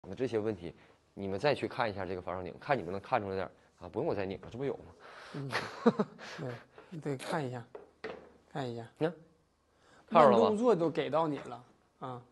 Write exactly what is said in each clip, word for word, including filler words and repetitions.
的这些问题，你们再去看一下这个防守拧，看你们能看出来点啊，不用我再拧了，这不有吗？ 嗯，对，你得看一下，看一下。 嗯，看着了吗？ 慢动作都给到你了啊，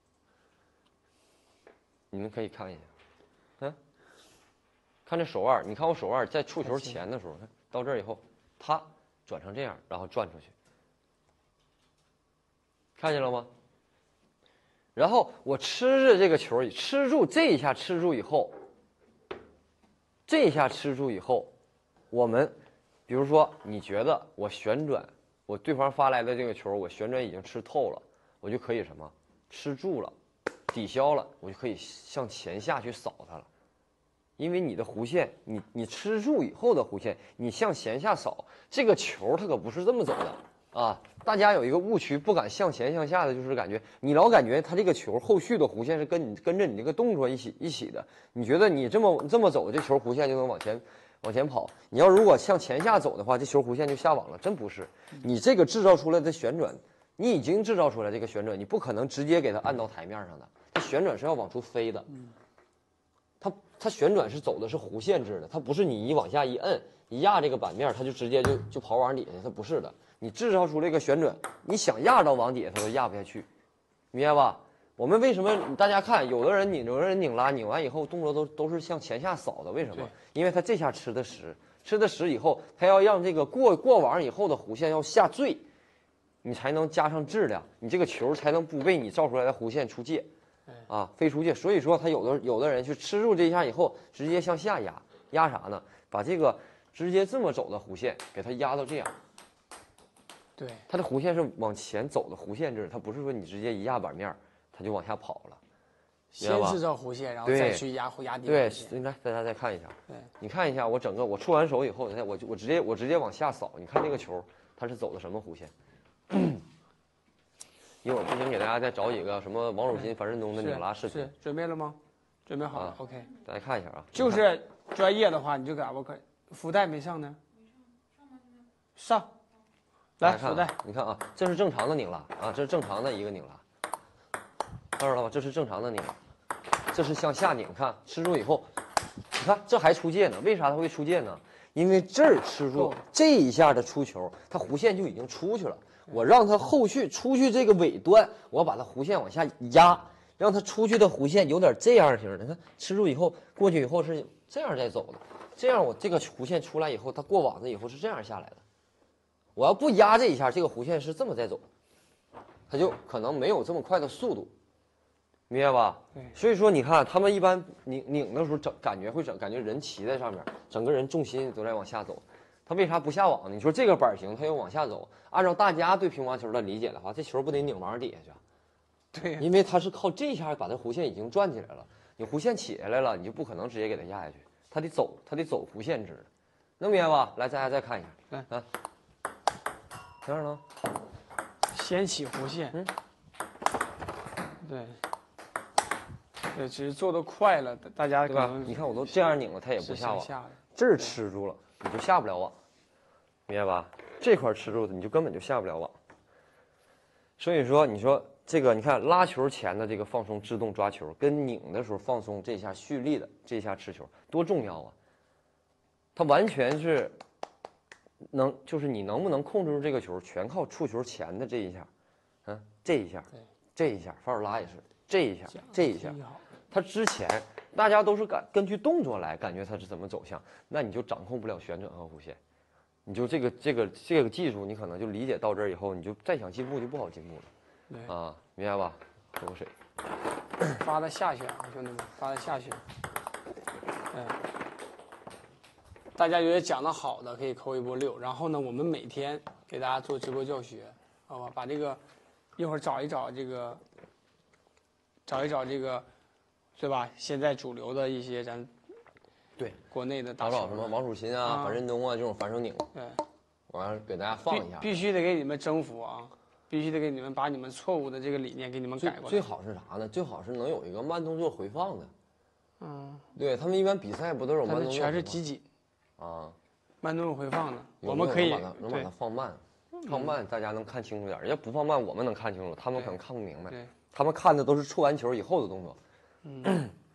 你们可以看一下，嗯，看这手腕，你看我手腕在触球前的时候，看到这儿以后，啪转成这样，然后转出去，看见了吗？然后我吃着这个球，吃住这一下吃住以后，这一下吃住以后，我们比如说你觉得我旋转，我对方发来的这个球我旋转已经吃透了，我就可以什么吃住了，抵消了，我就可以向前下去扫它了。因为你的弧线，你你吃住以后的弧线，你向前下扫，这个球它可不是这么走的啊！大家有一个误区，不敢向前向下的，就是感觉你老感觉它这个球后续的弧线是跟你跟着你这个动作一起一起的，你觉得你这么这么走，这球弧线就能往前往前跑。你要如果向前下走的话，这球弧线就下网了，真不是。你这个制造出来的旋转，你已经制造出来这个旋转，你不可能直接给它按到台面上的，这旋转是要往出飞的。它它旋转是走的是弧线制的，它不是你一往下一摁一压这个板面，它就直接就就跑往底下，它不是的。你制造出这个旋转，你想压到往底下，它都压不下去，明白吧？我们为什么大家看，有的人拧，有的人拧拉，拧完以后动作都都是向前下扫的，为什么？因为他这下吃的实，吃的实以后，他要让这个过过网以后的弧线要下坠，你才能加上质量，你这个球才能不被你造出来的弧线出界。啊，飞出去，所以说他有的有的人去吃住这一下以后，直接向下压，压啥呢？把这个直接这么走的弧线给它压到这样。 对， 它的弧线是往前走的弧线制，它不是说你直接一压板面，它就往下跑了。 先制造弧线，然后再去压压底。 对，来大家再看一下。 对， 你看一下我整个我出完手以后，我我直接我直接往下扫，你看这个球它是走的什么弧线？一会儿不行，给大家再找几个什么王守新、樊振东的拧拉视频。 是准备了吗？准备好了、啊、，OK。 大家看一下啊。 就是专业的话，你就给我看，福袋没上呢。上。来，福袋。 你看啊，这是正常的拧拉啊，这是正常的一个拧拉。看着了吧？这是正常的拧拉，这是向下拧。看吃住以后，你看这还出界呢？为啥它会出界呢？因为这儿吃住这一下的出球，它弧线就已经出去了。我让它后续出去这个尾端，我把它弧线往下压，让它出去的弧线有点这样型的。你看吃住以后过去以后是这样再走的，这样我这个弧线出来以后，它过网子以后是这样下来的。我要不压这一下，这个弧线是这么在走，它就可能没有这么快的速度，明白吧？所以说你看他们一般拧拧的时候，整感觉会整感觉人骑在上面，整个人重心都在往下走。他为啥不下网呢？你说这个板型它要往下走，按照大家对乒乓球的理解的话，这球不得拧往底下去？对、啊， 因为它是靠这下把这弧线已经转起来了，你弧线起来了，你就不可能直接给它压下去，它得走，它得走弧线制的，能明白吧？来，大家再看一下， 来， 啊，这样呢？ 先起弧线，嗯，对，对，只是做的快了，大家对吧？你看我都这样拧了，它也不下网，这儿吃住了，你就下不了网。明白吧？这块吃住的你就根本就下不了网。所以说，你说这个，你看拉球前的这个放松制动抓球，跟拧的时候放松这下蓄力的这下持球多重要啊！它完全是能，就是你能不能控制住这个球，全靠触球前的这一下，嗯，这一下，这一下，法尔拉也是这一下，这一下。它之前大家都是感根据动作来感觉它是怎么走向，那你就掌控不了旋转和弧线。你就这个这个这个技术，你可能就理解到这儿以后，你就再想进步就不好进步了。对啊，明白吧？喝口水。 发的下旋啊，兄弟们，发的下旋。嗯，大家觉得讲的好的可以扣一波六，然后呢，我们每天给大家做直播教学，好吧？把这个一会儿找一找这个，找一找这个，对吧？现在主流的一些咱。 对， 国内的打找什么王守新啊、樊振东啊这种反手拧， 对， 我要给大家放一下， 必须得给你们征服啊，必须得给你们把你们错误的这个理念给你们改过来。 最好是啥呢？最好是能有一个慢动作回放的， 嗯， 对他们一般比赛不都有慢动作？ 全是集锦啊， 慢动作回放的，我们可以能把它能把它放慢，放慢大家能看清楚点，要不放慢我们能看清楚，他们可能看不明白，他们看的都是触完球以后的动作。 嗯，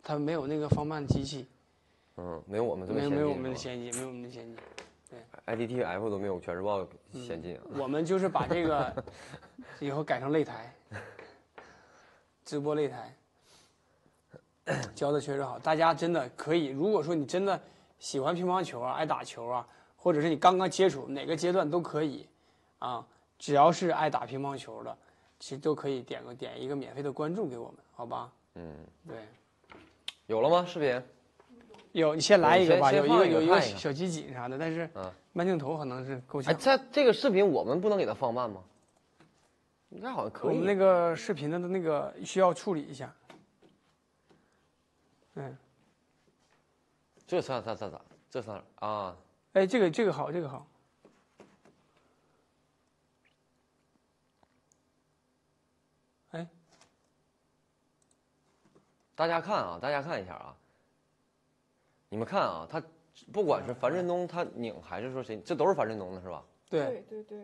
它没有那个防绊机器， 嗯，没有我们这么先进， 没有没有我们的先进，没有我们的先进。对 I D T F 都没有全日报先进啊。 我们就是把这个以后改成擂台，直播擂台，教的确实好。大家真的可以，如果说你真的喜欢乒乓球啊，爱打球啊，或者是你刚刚接触哪个阶段都可以啊，只要是爱打乒乓球的，其实都可以点个点一个免费的关注给我们，好吧？ 嗯， 对。 有了吗？视频？ 有，你先来一个吧，有一个有一个看一看小集锦啥的，但是嗯慢镜头可能是够哎， 呛。 这这个视频我们不能给它放慢吗？应该好像可以。 我们那个视频的那个需要处理一下。嗯， 这算咋咋咋？这算啊？ 哎，这个这个好，这个好。哎， 大家看啊，大家看一下啊，你们看啊，他不管是樊振东他拧还是说谁，这都是樊振东的是吧？ 对， 对对对。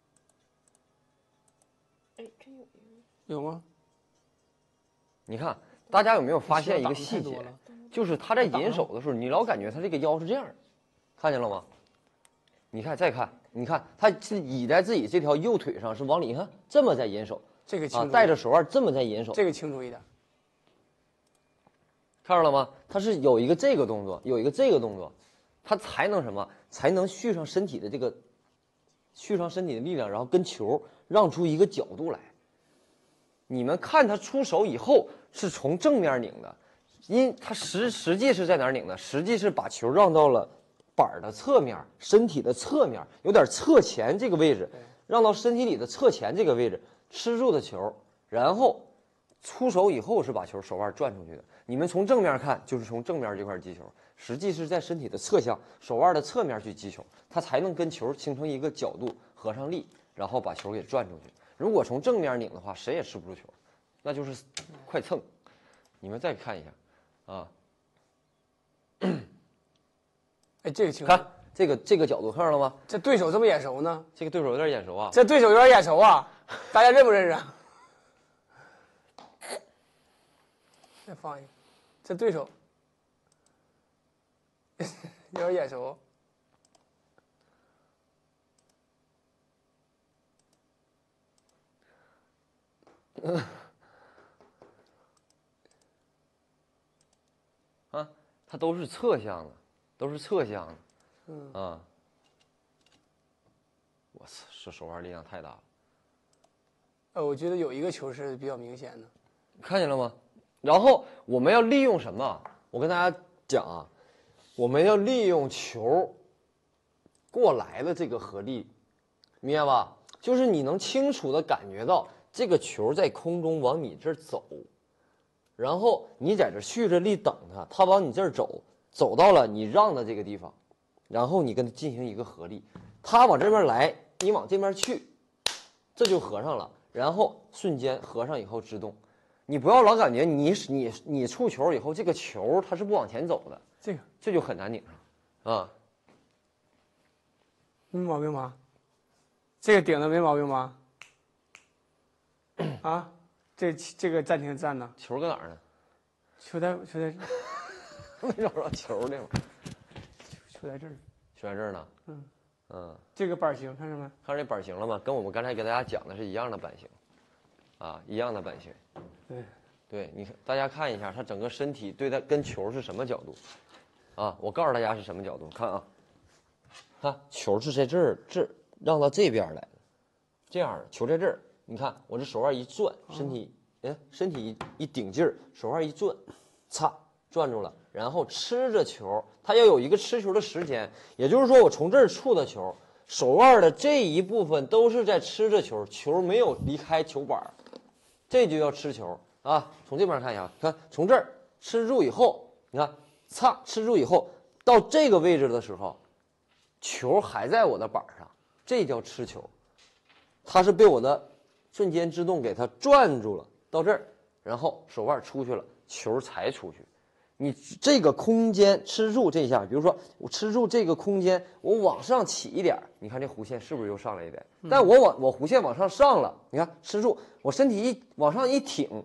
哎，真有一个。 有吗？ 你看，大家有没有发现一个细节挡太多了？ 就是他在引手的时候，你老感觉他这个腰是这样的，看见了吗？你看，再看，你看，他是倚在自己这条右腿上，是往里，你看这么在引手啊， 这个清楚， 戴着手腕这么在引手， 这个清楚一点。 看着了吗？他是有一个这个动作，有一个这个动作，他才能什么？才能续上身体的这个，续上身体的力量，然后跟球让出一个角度来。你们看他出手以后是从正面拧的，因他实实际是在哪儿拧的？实际是把球让到了板的侧面，身体的侧面，有点侧前这个位置，让到身体里的侧前这个位置，吃住的球，然后出手以后是把球手腕转出去的。你们从正面看，就是从正面这块击球，实际是在身体的侧向，手腕的侧面去击球，它才能跟球形成一个角度，合上力，然后把球给转出去。如果从正面拧的话，谁也吃不住球，那就是快蹭。你们再看一下，啊， 哎，这个清楚。 看这个这个角度看着了吗？ 这对手这么眼熟呢？ 这个对手有点眼熟啊。 这对手有点眼熟啊，大家认不认识啊？再放一个，这对手有点眼熟。 啊，它都是侧向的，都是侧向的。 嗯啊，我操，这手腕力量太大了， 呃，我觉得有一个球是比较明显的。 看见了吗？然后我们要利用什么？我跟大家讲啊，我们要利用球过来的这个合力，明白吧？就是你能清楚的感觉到这个球在空中往你这儿走，然后你在这蓄着力等它，它往你这儿走，走到了你让的这个地方，然后你跟它进行一个合力，它往这边来，你往这边去，这就合上了，然后瞬间合上以后制动。你不要老感觉你你你触球以后，这个球它是不往前走的， 这个这就很难顶上，啊， 没毛病吧？这个顶的没毛病吧？啊，这这个暂停站呢？ 球搁哪儿呢？ 球在球在没找着球呢， 球在这儿。 球在这儿呢。 嗯嗯， 这个板型看着没？ 看这板型了吗？跟我们刚才给大家讲的是一样的板型，啊，一样的板型。 对， 对，你看大家看一下，他整个身体对待跟球是什么角度？啊，我告诉大家是什么角度，看啊，看球是在这儿，这让到这边来的，这样的球在这儿，你看我这手腕一转，身体，哎，身体一一顶劲儿，手腕一转，擦，转住了，然后吃着球，它要有一个吃球的时间，也就是说我从这儿触的球，手腕的这一部分都是在吃着球，球没有离开球板。这就叫吃球啊！从这边看一下，看从这儿吃住以后，你看，擦吃住以后，到这个位置的时候，球还在我的板上，这叫吃球。它是被我的瞬间制动给它转住了，到这儿，然后手腕出去了，球才出去。你这个空间吃住这一下，比如说我吃住这个空间，我往上起一点，你看这弧线是不是又上来一点？但我往我弧线往上上了，你看吃住，我身体一往上一挺，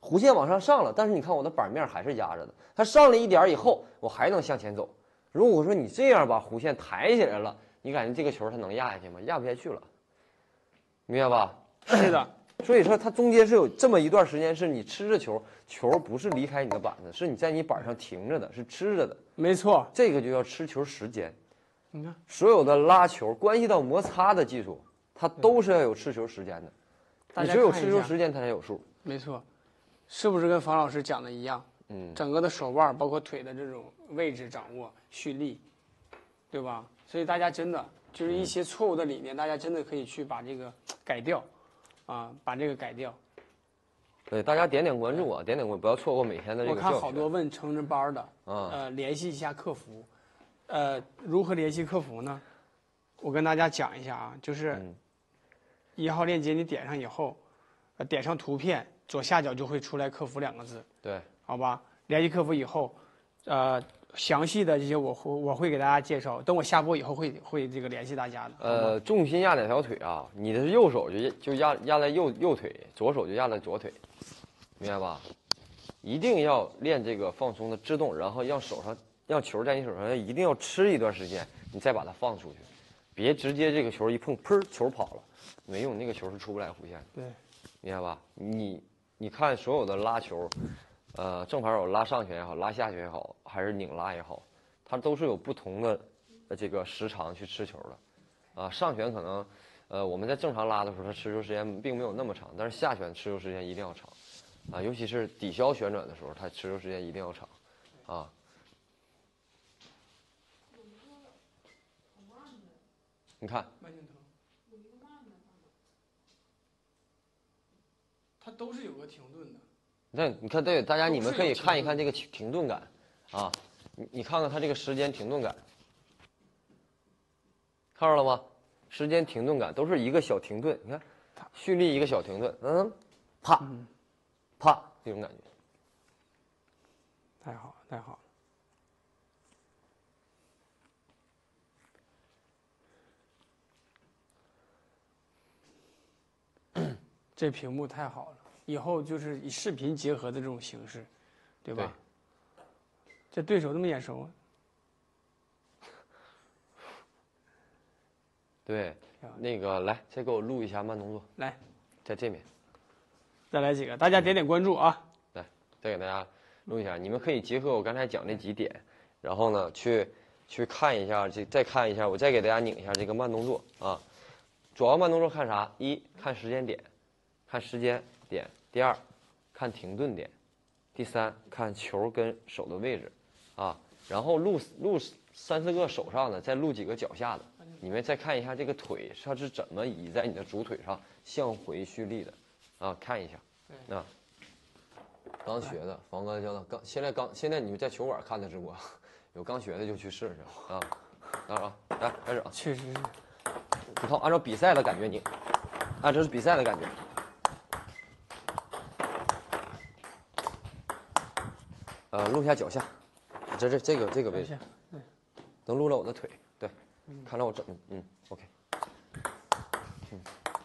弧线往上上了，但是你看我的板面还是压着的，它上了一点以后，我还能向前走。如果说你这样把弧线抬起来了，你感觉这个球它能压下去吗？压不下去了，明白吧？ 是的。 所以说它中间是有这么一段时间是你吃着球，球不是离开你的板子，是你在你板上停着的，是吃着的。 没错， 这个就叫吃球时间。 你看， 所有的拉球关系到摩擦的技术，它都是要有吃球时间的。你只有吃球时间，它才有数。 没错，是不是跟房老师讲的一样？嗯，整个的手腕包括腿的这种位置掌握、蓄力，对吧？所以大家真的就是一些错误的理念，大家真的可以去把这个改掉，啊，把这个改掉。 对，大家点点关注啊，点点关注，不要错过每天的这个教学。 我看好多问成人班的，啊，呃，联系一下客服，呃，如何联系客服呢？我跟大家讲一下啊，就是一号链接你点上以后，呃，点上图片，左下角就会出来客服两个字。 对， 好吧，联系客服以后，呃，详细的这些我会我会给大家介绍，等我下播以后会会这个联系大家的。 呃，重心压哪条腿啊？你的右手就就压压在右右腿，左手就压在左腿，明白吧？一定要练这个放松的制动，然后让手上让球在你手上一定要吃一段时间，你再把它放出去，别直接这个球一碰，砰，球跑了，没用，那个球是出不来弧线的。 对， 明白吧？你你看所有的拉球。呃，正牌手拉上旋也好，拉下旋也好，还是拧拉也好，它都是有不同的这个时长去吃球的。啊，上旋可能，呃，我们在正常拉的时候，它持球时间并没有那么长，但是下旋持球时间一定要长，啊，尤其是抵消旋转的时候，它持球时间一定要长，啊。你看， 慢镜头，它都是有个停顿的。 那你看，对大家你们可以看一看这个停顿感，啊，你你看看它这个时间停顿感，看着了吗？时间停顿感都是一个小停顿，你看，蓄力一个小停顿，嗯，啪，啪，这种感觉。 太好了，太好了。这屏幕太好了，以后就是以视频结合的这种形式，对吧？对，这对手这么眼熟啊？ 对，那个来，再给我录一下慢动作。 来， 在这边。 再来几个，大家点点关注啊！ 来，再给大家录一下，你们可以结合我刚才讲那几点，然后呢，去去看一下，这再看一下，我再给大家拧一下这个慢动作啊。主要慢动作看啥？一看时间点，看时间点；第二，看停顿点；第三，看球跟手的位置，啊，然后录录三四个手上的，再录几个脚下的。你们再看一下这个腿，它是怎么倚在你的主腿上向回蓄力的，啊，看一下，啊，刚学的，房哥教的，刚现在刚现在你们在球馆看的直播，有刚学的就去试试啊，啊啊，来开始啊， 确实是， 你看按照比赛的感觉拧，啊，这是比赛的感觉，呃，录一下脚下，这这这个这个位置，能录到我的腿。看到我整，嗯 ，OK， 嗯，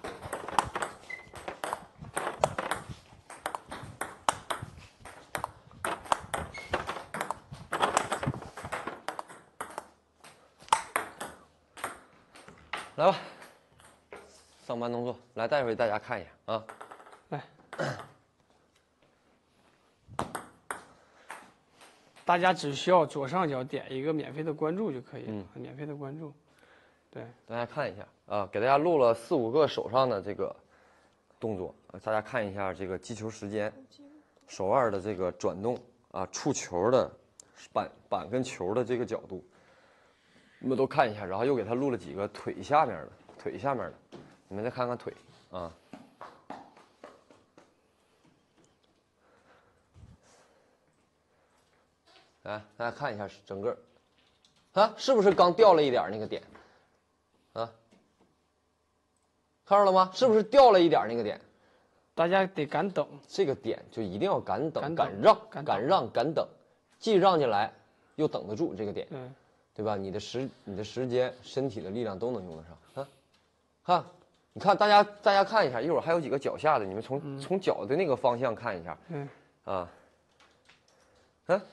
来吧，上班动作，来带回大家看一下啊， 来，大家只需要左上角点一个免费的关注就可以了，嗯、免费的关注。对， 大家看一下啊，给大家录了四五个手上的这个动作，大家看一下这个击球时间，手腕的这个转动啊，触球的板板跟球的这个角度，你们都看一下，然后又给他录了几个腿下面的，腿下面的，你们再看看腿啊。来，大家看一下整个，啊，是不是刚掉了一点那个点？啊，看着了吗？是不是掉了一点那个点？ 大家得敢等， 这个点就一定要敢等、 敢敢让、 敢敢让、敢等，既让进来，又等得住这个点， 对， 对吧？你的时、你的时间、身体的力量都能用得上啊。看， 你看大家大家看一下，一会儿还有几个脚下的，你们从、 嗯、 从脚的那个方向看一下。 嗯。 啊。嗯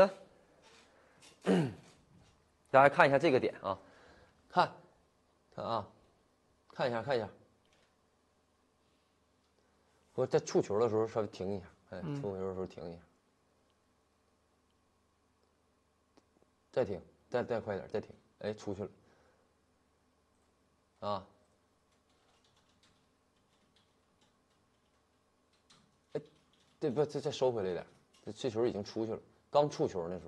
嗯。大家看一下这个点啊，看，看啊，看一下看一下。我在触球的时候稍微停一下，哎，触球的时候停一下。再停，再再快点，再停，哎，出去了。啊。哎，对不？再再收回来点，这这球已经出去了，刚触球那时候。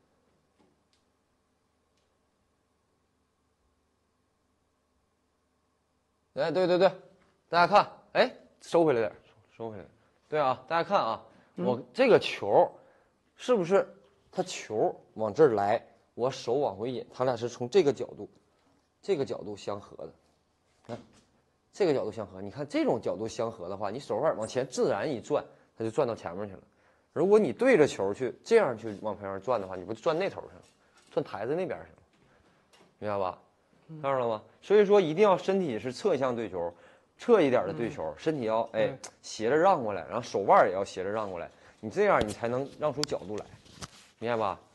哎，对对对，大家看，哎，收回来点，收回来。对啊，大家看啊，嗯、我这个球，是不是它球往这儿来，我手往回引，它俩是从这个角度，这个角度相合的。看，这个角度相合，你看这种角度相合的话，你手腕往前自然一转，它就转到前面去了。如果你对着球去这样去往旁边转的话，你不就转那头去了，转台子那边去了，明白吧？看着了吗？所以说一定要身体是侧向对球，侧一点的对球，嗯、身体要哎斜着让过来，然后手腕也要斜着让过来，你这样你才能让出角度来，明白吧？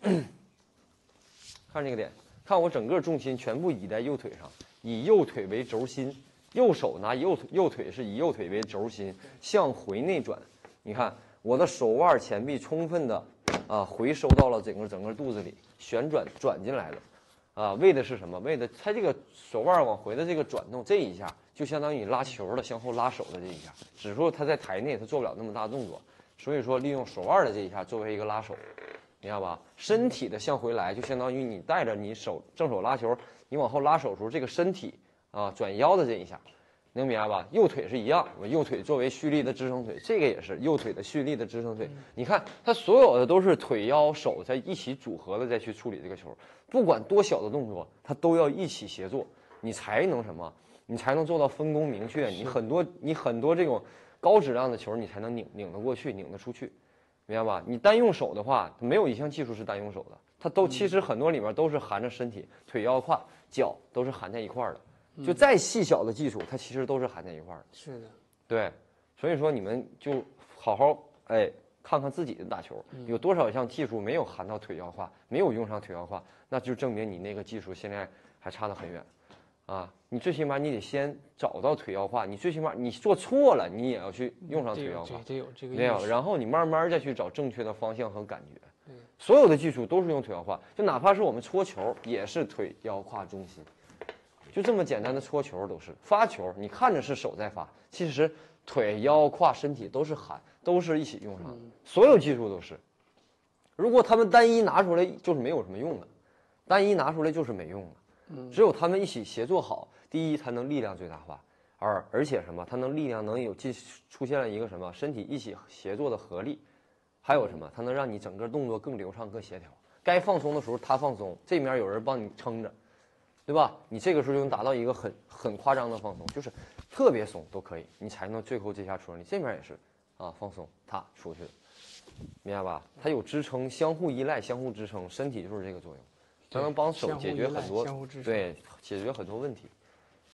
看这个点，看我整个重心全部移在右腿上，以右腿为轴心，右手拿右右腿是以右腿为轴心向回内转，你看我的手腕前臂充分的啊回收到了整个整个肚子里，旋转转进来了。啊，为的是什么？为的，它这个手腕往回的这个转动，这一下就相当于你拉球的向后拉手的这一下，只是说它在台内它做不了那么大动作，所以说利用手腕的这一下作为一个拉手，明白吧？身体的向回来就相当于你带着你手正手拉球，你往后拉手的时候，这个身体啊转腰的这一下，能明白吧？右腿是一样，我右腿作为蓄力的支撑腿，这个也是右腿的蓄力的支撑腿。你看它所有的都是腿腰手在一起组合的再去处理这个球。不管多小的动作，它都要一起协作，你才能什么？你才能做到分工明确。你很多你很多这种高质量的球，你才能拧拧得过去，拧得出去，明白吧？你单用手的话，没有一项技术是单用手的，它都其实很多里面都是含着身体、腿、腰、胯、脚都是含在一块儿的。就再细小的技术，它其实都是含在一块儿的。 是的， 对，所以说你们就好好哎。看看自己的打球有多少项技术没有含到腿腰胯，没有用上腿腰胯，那就证明你那个技术现在还差得很远，啊！你最起码你得先找到腿腰胯，你最起码你做错了，你也要去用上腿腰胯， 得有这个没有，然后你慢慢再去找正确的方向和感觉。所有的技术都是用腿腰胯，就哪怕是我们搓球也是腿腰胯中心，就这么简单的搓球都是发球，你看着是手在发，其实腿腰胯身体都是含。都是一起用上的，所有技术都是。如果他们单一拿出来，就是没有什么用的；单一拿出来就是没用的。只有他们一起协作好，第一，它能力量最大化；二，而且什么，它能力量能有进出现了一个什么身体一起协作的合力；还有什么，它能让你整个动作更流畅、更协调。该放松的时候它放松，这面有人帮你撑着，对吧？你这个时候就能达到一个很很夸张的放松，就是特别松都可以，你才能最后这下出力。这面也是。啊，放松，它出去了，明白吧？它有支撑，相互依赖，相互支撑，身体就是这个作用，它能帮手解决很多，对，解决很多问题。